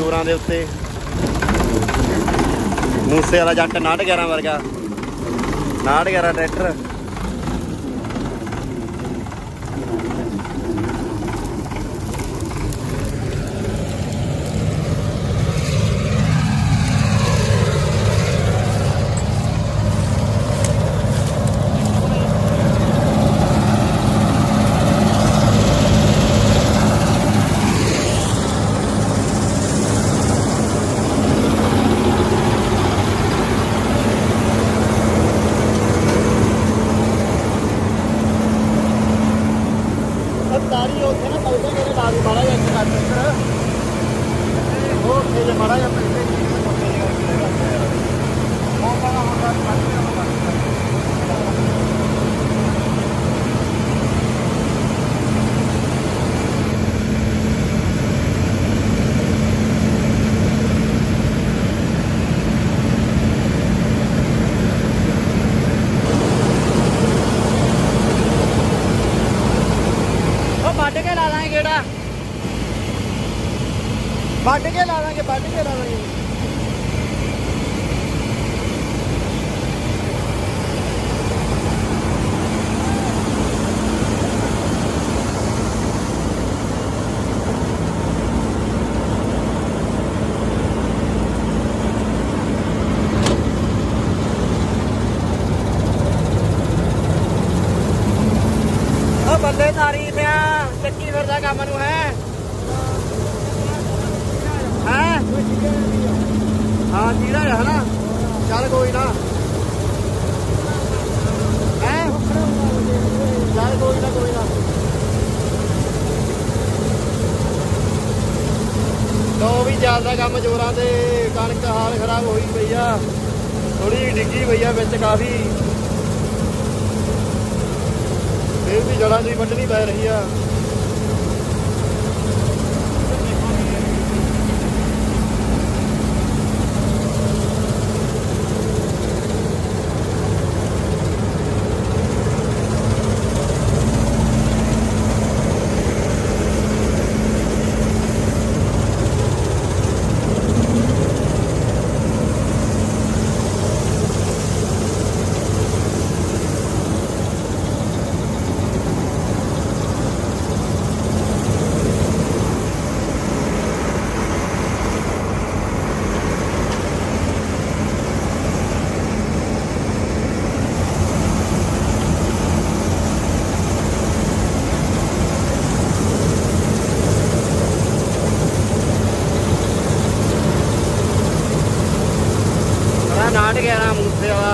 जोरां दे उत्ते मूसे वाला जट 911 वर्गा 911 ट्रैक्टर ਵੱਢ ਕੇ ਲਾ ਦਾਂਗੇ ਉਹ ਬੱਲੇ ਤਾਰੀਫ ਆ ਚੱਕੀ ਫਿਰਦਾ ਕੰਮ ਨੂੰ ਹੈ हाँ जीरा है ना चल कोई ना है चल कोई ना तो भी ज्यादा कम जोरां ते कणक हाल खराब होई पई आ थोड़ी डिग्गी पई आ विच काफी फिर भी जड़ां दी वड्ढनी पै रही आ नाट गया ना मूसे वाला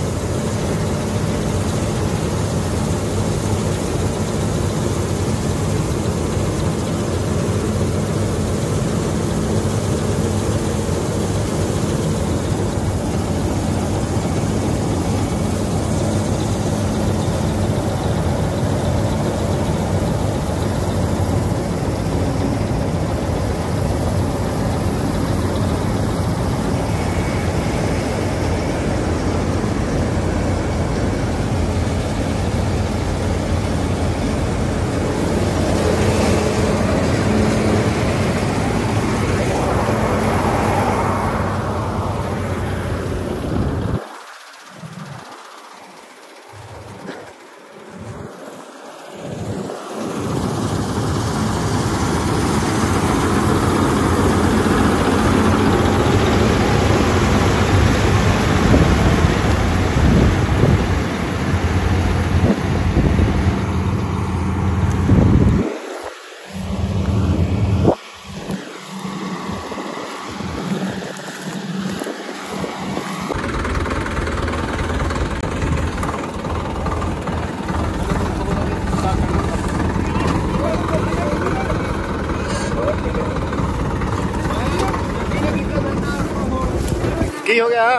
की हो गया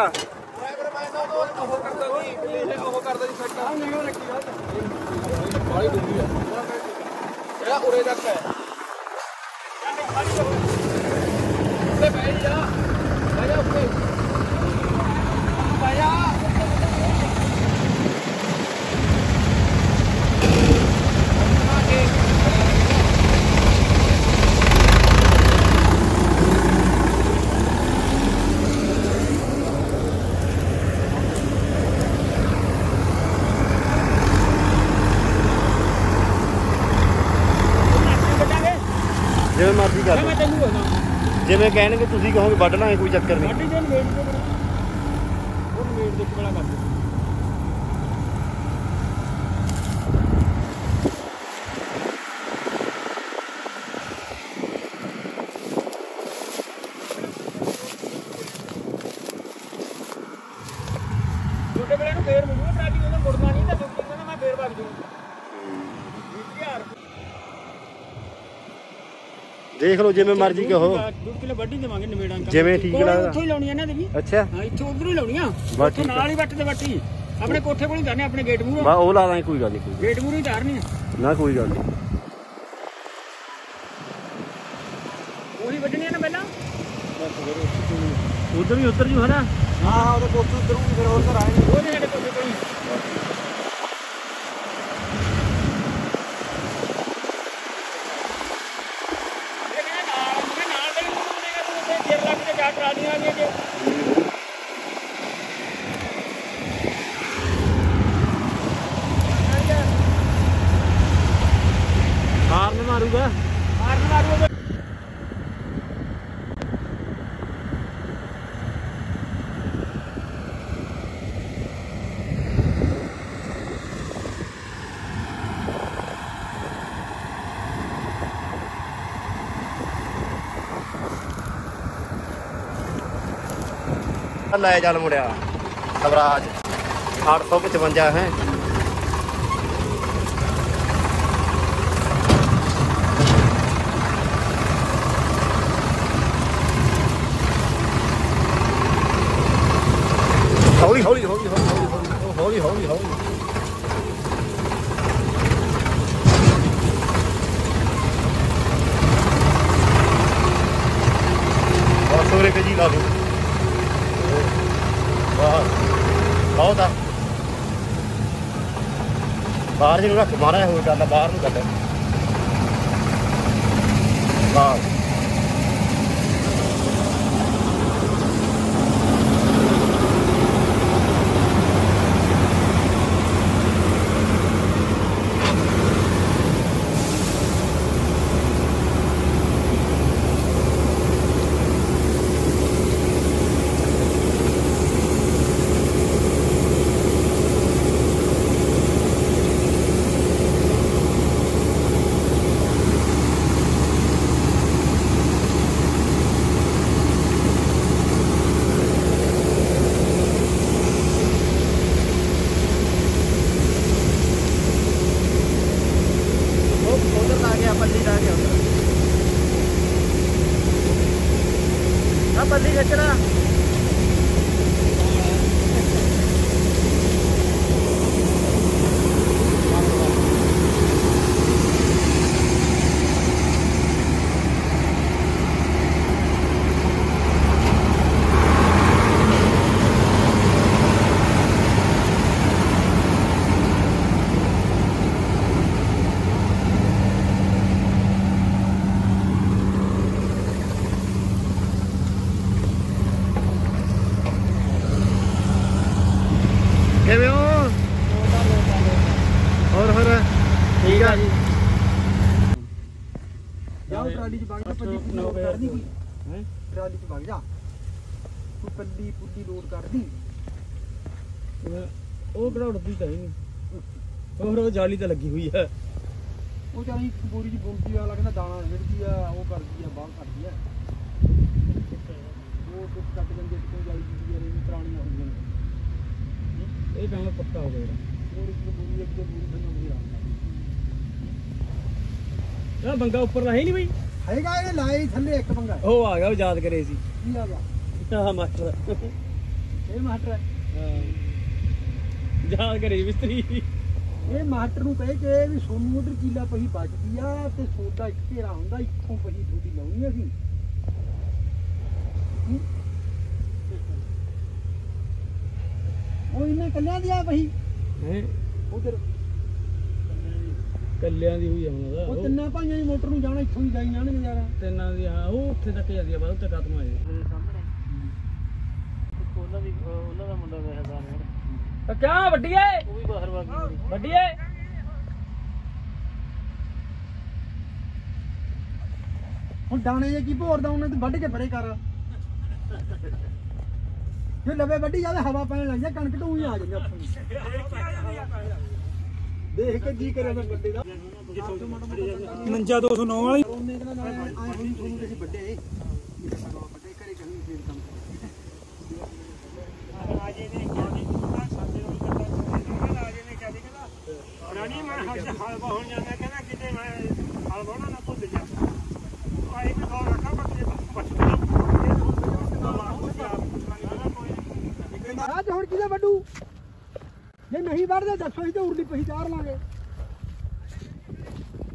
ਜਿਵੇਂ ਮਰਜ਼ੀ ਕਰ ਮੈਂ ਤੈਨੂੰ ਹੋਣਾ ਜਿਵੇਂ ਕਹਿਣਗੇ ਤੁਸੀਂ ਕਹੋਗੇ ਵੱਢ ਲਾਂਗੇ ਕੋਈ ਚੱਕਰ ਨਹੀਂ ਵੱਢ ਜੇ ਨਵੇੜ ਦੇ ਉਹ ਨਵੇੜ ਦੇ ਕੋਲਾ ਕਰ ਦੇ ਛੋਟੇ ਵੇਲੇ ਨੂੰ ਫੇਰ ਮੁੜੂਗਾ ਟਰਾਲੀ ਉਹਨੇ ਮੁੜਨਾ ਨਹੀਂ ਤਾਂ ਕਹਿੰਦਾ ਮੈਂ ਫੇਰ ਵਗ ਜੂਗਾ ਦੇਖ ਲਓ ਜਿਵੇਂ ਮਰਜ਼ੀ ਕਹੋ 2 ਕਿਲੋ ਵੱਢੀ ਦੇਵਾਂਗੇ ਨਵੇੜਾਂ ਜਿਵੇਂ ਠੀਕ ਲੱਗਦਾ ਉੱਥੋਂ ਹੀ ਲਾਉਣੀਆਂ ਇਹਨਾਂ ਦੇ ਵੀ ਅੱਛਾ ਹਾਂ ਇੱਥੋਂ ਉਧਰ ਹੀ ਲਾਉਣੀਆਂ ਉੱਥੋਂ ਨਾਲ ਹੀ ਵੱਟ ਤੇ ਵੱਟੀ ਆਪਣੇ ਕੋਠੇ ਕੋਲ ਹੀ ਕਰਨੇ ਆਪਣੇ ਗੇਟ ਮੂਹਰੋਂ ਬਾ ਉਹ ਲਾ ਦਾਂਗੇ ਕੋਈ ਗੱਲ ਨਹੀਂ ਕੋਈ ਗੇਟ ਮੂਹਰੋਂ ਹੀ ਤਾਰਨੀ ਨਾ ਕੋਈ ਗੱਲ ਨਹੀਂ ਉਹੀ ਵੱਢਣੀਆਂ ਨਾ ਪਹਿਲਾਂ ਉਧਰ ਵੀ ਉਤਰ ਜੂ ਹਨਾ ਹਾਂ ਉਹਦੇ ਕੋਠੇ ਉਤਰੂਗੀ ਫਿਰ ਹੋਰ ਘਰ ਆਏ ਉਹਦੇ ਸਾਡੇ ਕੋਠੇ ਕੋਲ ਹੀ ਟਰਾਲੀਆਂ ਆਈਆਂ ਕਿ ਹਾਰਨ ਮਾਰੂਗਾ ਲੈ ਚੱਲ ਮੁੜਿਆ ਸਵਰਾਜ 855 ਹੈ ਹੌਲੀ ਹੌਲੀ ਹੌਲੀ ਹੌਲੀ ਹੌਲੀ ਹੌਲੀ ਬਸ ਉਰੇ ਤੇ ਜੀ ਲਾ ਦੋ ਬਹੁਤ ਆ ਬਾਹਰ ਜਿਹਨੂੰ ਰੱਖ ਮਾਰਿਆ ਹੋਰ ਗੱਲ ਬਾਹਰ ਨੂੰ ਕੱਢ ਬਾਹਰ ਬੱਲੀ ਖਿੱਚਣਾ ਕਿਵੇਂ ਹੋ ਹੋਰ ਠੀਕ ਆ ਜੀ ਜਾਓ ਟਰਾਲੀ ਚ ਵਗ ਜਾ ਪੱਲੀ ਲੋਡ ਕਰਦੀ ਕੀ ਹੈ ਟਰਾਲੀ ਚ ਵਗ ਜਾ ਤੂੰ ਪੱਲੀ ਪੁੱਲੀ ਲੋਡ ਕਰਦੀ ਉਹ ਕਿਹੜਾ ਉੱਡਦੀ ਤਾਂ ਨਹੀਂ ਹੋਰ ਉਹ ਜਾਲੀ ਤਾਂ ਲੱਗੀ ਹੋਈ ਹੈ ਉਹ ਚਾਹੀ ਇੱਕ ਬੋਰੀ ਚ ਬੁੰਦੀ ਆ ਲੱਗਦਾ ਦਾਣਾ ਜਿਹੜੀ ਆ ਉਹ ਕਰਦੀ ਆ ਬਾਹਰ ਕੱਢਦੀ ਆ ਉਹ ਕੁੱਟ ਕੱਟ ਜਾਂਦੀ ਕਿਉਂ ਜਾਲੀ ਦੀ ਯਾਰ ਇਹ ਪੁਰਾਣੀਆਂ ਹੁੰਦੀਆਂ ਨੇ ਇਹ ਕੰਮ ਪੱਕਾ ਹੋ ਗਿਆ ਬੋਰੀ ਚ ਬੋਰੀ ਇੱਕ ਬੋਰੀ ਬਣਾਉਂਦੀ ਆ ਬੰਗਾ ਉੱਪਰ ਦਾ ਹੈ ਨਹੀਂ ਬਈ ਹੈਗਾ ਇਹ ਲਾਈ ਥੱਲੇ ਇੱਕ ਬੰਗਾ ਉਹ ਆ ਗਿਆ ਉਹ ਯਾਦ ਕਰੇ ਸੀ ਕੀ ਆ ਗਿਆ ਆਹ ਮਾਸਟਰ ਇਹ ਮਾਸਟਰ ਹਾਂ ਯਾਦ ਕਰੇ ਮਿਸਤਰੀ ਇਹ ਮਾਸਟਰ ਨੂੰ ਕਹੇ ਕਿ ਵੀ ਸੋਨੂੰ ਉਧਰ ਕੀਲਾ ਪਹੀ ਬਚਦੀ ਆ ਤੇ ਸੋਡਾ ਇੱਕ ਘੇਰਾ ਹੁੰਦਾ ਇੱਥੋਂ ਪਹੀ ਥੋੜੀ ਲਾਉਣੀ ਅਸੀਂ ਉਹ ਇਹਨੇ ਕੱਲਿਆਂ ਦੀ ਆ ਪਹੀ ਹੈ ਉਧਰ ਕੱਲਿਆਂ ਦੀ ਹੋਈ ਆ ਉਹਨਾਂ ਦਾ ਉਹ ਤਿੰਨਾਂ ਭਾਈਆਂ ਦੀ ਮੋਟਰ ਨੂੰ ਜਾਣਾ ਇੱਥੋਂ ਹੀ ਜਾਈ ਜਾਣਗੇ ਯਾਰ ਤਿੰਨਾਂ ਦੀ ਹਾਂ ਉਹ ਉੱਥੇ ਤੱਕ ਜਾਂਦੀ ਆ ਬਾਅਦ ਉੱਤੇ ਖਤਮ ਹੋ ਜਾਏ ਸਾਹਮਣੇ ਉਹਨਾਂ ਦਾ ਮੁੰਡਾ ਵੇਖਦਾ ਨੇ ਕਿਆ ਵੱਡੀ ਏ ਉਹ ਵੀ ਬਾਹਰ ਵੱਡੀ ਏ ਹੁਣ ਦਾਣੇ ਜੇ ਕੀ ਭੋਰਦਾ ਉਹਨੇ ਤੇ ਵੱਢ ਕੇ ਪਰੇ ਕਰ ਜੇ ਲਵੇ ਵੱਢੀ ਜਾਵੇ ਹਵਾ ਪੈਣ ਲੱਗ ਜਾ ਕਣਕ ਢੂਈ ਆ ਜਾਂਦੀ ਆਪਣੀ ਦੇਖ ਕੇ ਜੀ ਕਰੇ ਮੈਂ ਵੱਡੇ ਦਾ 5209 ਵਾਲੀ ਉਹਨੇ ਕਹਿੰਦਾ ਆਏ ਹੋਈ ਤੁਹਾਨੂੰ ਕਿਸੇ ਵੱਡੇ ਵੱਡੇ ਘਰੇ ਕਹੀਂ ਫੇਰ ਕੰਮ ਰਾਜੇ ਨੇ ਕਿਹਾ ਸਾਡੇ ਨੂੰ ਕਹਿੰਦਾ ਰਾਜੇ ਨੇ ਕਿਹਾ ਕਹਿੰਦਾ ਰਾਣੀ ਮੈਂ ਹਲ ਵਾਹਣ ਜਾਂਦਾ ਕਹਿੰਦਾ ਕਿਤੇ ਮੈਂ ਹਲ ਵਾਹਣਾ ਨਾ ਭੁੱਲ ਜਾ ਆਈ ਵੀ ਗੌਰ ਰੱਖਾ ਬੱਚੇ ਅੱਜ ਹੁਣ ਕਿਹਦੇ ਵੱਡੂ ਜੇ ਨਹੀਂ ਵੱਢਦੇ ਦੱਸੋ ਹੀ ਤੇ ਉਰਲੀ ਪਹੀ ਚਾਰ ਲਾਂਗੇ